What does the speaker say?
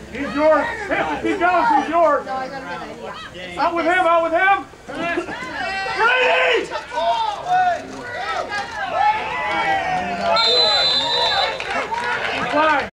He's yours. If he goes, he's yours. No, I got a good idea. Out with him, out with him. Ready! Fine.